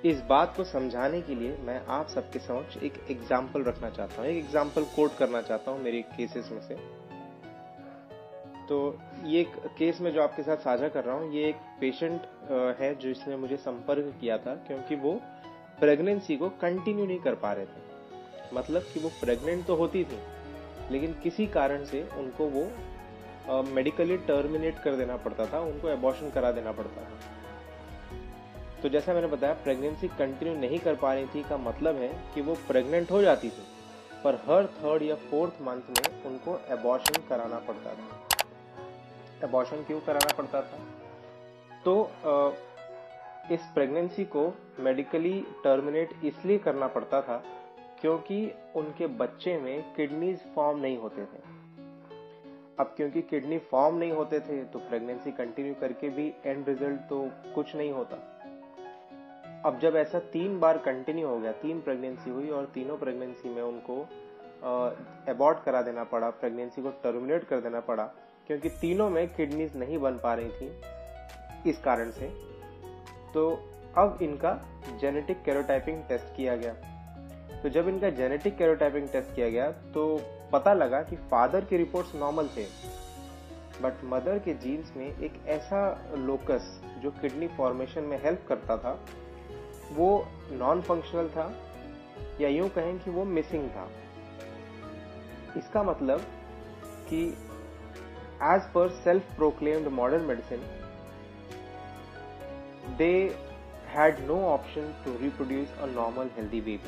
इस बात को समझाने के लिए मैं आप सबके समक्ष एक एग्जाम्पल रखना चाहता हूँ, एक एग्जाम्पल कोट करना चाहता हूँ मेरे केसेस में से। तो ये एक केस में जो आपके साथ साझा कर रहा हूँ, ये एक पेशेंट है जिसने मुझे संपर्क किया था क्योंकि वो प्रेगनेंसी को कंटिन्यू नहीं कर पा रहे थे। मतलब कि वो प्रेग्नेंट तो होती थी लेकिन किसी कारण से उनको वो मेडिकली टर्मिनेट कर देना पड़ता था, उनको एबॉर्शन करा देना पड़ता था। तो जैसा मैंने बताया, प्रेगनेंसी कंटिन्यू नहीं कर पा रही थी का मतलब है कि वो प्रेग्नेंट हो जाती थी पर हर 3rd या 4th मंथ में उनको एबॉर्शन कराना पड़ता था। एबॉर्शन क्यों कराना पड़ता था? तो इस प्रेगनेंसी को मेडिकली टर्मिनेट इसलिए करना पड़ता था क्योंकि उनके बच्चे में किडनीज फॉर्म नहीं होते थे। अब क्योंकि किडनी फॉर्म नहीं होते थे तो प्रेगनेंसी कंटिन्यू करके भी एंड रिजल्ट तो कुछ नहीं होता। अब जब ऐसा 3 बार कंटिन्यू हो गया, 3 प्रेगनेंसी हुई और तीनों प्रेगनेंसी में उनको एबॉर्ट करा देना पड़ा, प्रेगनेंसी को टर्मिनेट कर देना पड़ा क्योंकि तीनों में किडनीज नहीं बन पा रही थी इस कारण से। तो अब इनका जेनेटिक कैरोटाइपिंग टेस्ट किया गया। तो जब इनका जेनेटिक कैरोटाइपिंग टेस्ट किया गया तो पता लगा कि फादर के रिपोर्ट्स नॉर्मल थे बट मदर के जीन्स में एक ऐसा लोकस जो किडनी फॉर्मेशन में हेल्प करता था वो नॉन फंक्शनल था, या यूं कहें कि वो मिसिंग था। इसका मतलब कि as per self proclaimed modern medicine they had no option to reproduce a normal healthy baby.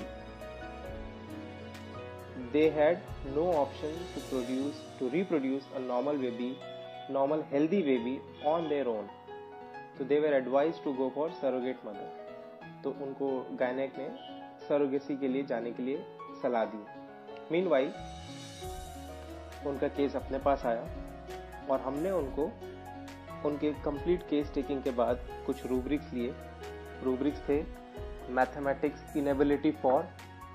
They had no option to reproduce a normal healthy baby on their own. So they were advised to go for surrogate mother. तो उनको gynaec ने surrogacy के लिए जाने के लिए सलाह दी। Meanwhile उनका केस अपने पास आया और हमने उनके कंप्लीट केस टेकिंग के बाद कुछ रूब्रिक्स लिए। रूब्रिक्स थे mathematics inability for,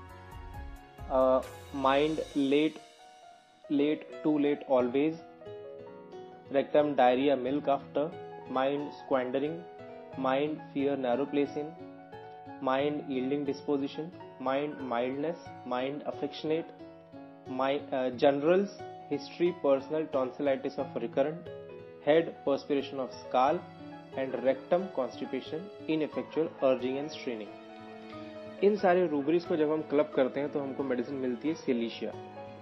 mind late too late always, rectum diarrhoea milk after, mind squandering, mind fear narrow places, mind yielding disposition, mind mildness, mind affectionate, generals, history personal tonsillitis of recurrent, head perspiration of scalp and rectum constipation, ineffectual urging and straining। इन सारे rubrics को जब हम club करते हैं तो हमको medicine मिलती है सिलीशिया।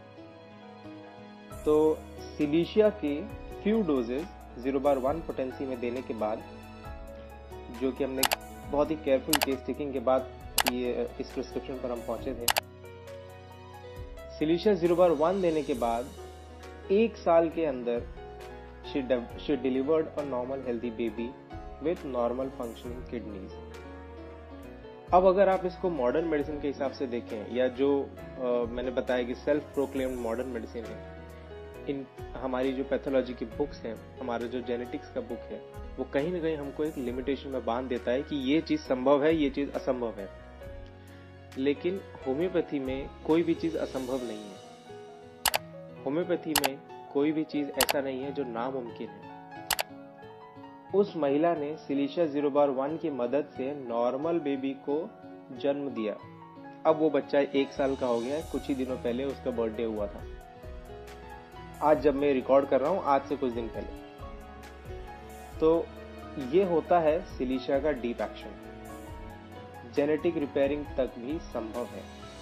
तो सिलीशिया के फ्यू डोजेस 0/1 पोटेंसी में देने के बाद, जो कि हमने बहुत ही केयरफुल केस टेकिंग के बाद ये इस प्रिस्क्रिप्शन पर हम पहुंचे थे। सिलीशिया 0/1 देने के बाद 1 साल के अंदर she delivered a normal healthy baby with normal functioning kidneys। अब अगर आप इसको मॉडर्न मेडिसिन के हिसाब से देखें, या जो मैंने बताया कि सेल्फ प्रोक्लेम्ड मॉडर्न मेडिसिन है, इन हमारी जो पैथोलॉजी की बुक्स हैं, हमारा जो जेनेटिक्स का बुक है, वो कहीं ना कहीं हमको एक लिमिटेशन में बांध देता है कि ये चीज संभव है, ये चीज असंभव है। लेकिन होम्योपैथी में कोई भी चीज असंभव नहीं है। होम्योपैथी में कोई भी चीज ऐसा नहीं है जो नामुमकिन है। उस महिला ने सिलीशिया 0/1 की मदद से नॉर्मल बेबी को जन्म दिया। अब वो बच्चा 1 साल का हो गया है। कुछ ही दिनों पहले उसका बर्थडे हुआ था, आज जब मैं रिकॉर्ड कर रहा हूं, आज से कुछ दिन पहले। तो ये होता है सिलीशिया का डीप एक्शन। जेनेटिक रिपेयरिंग तक भी संभव है।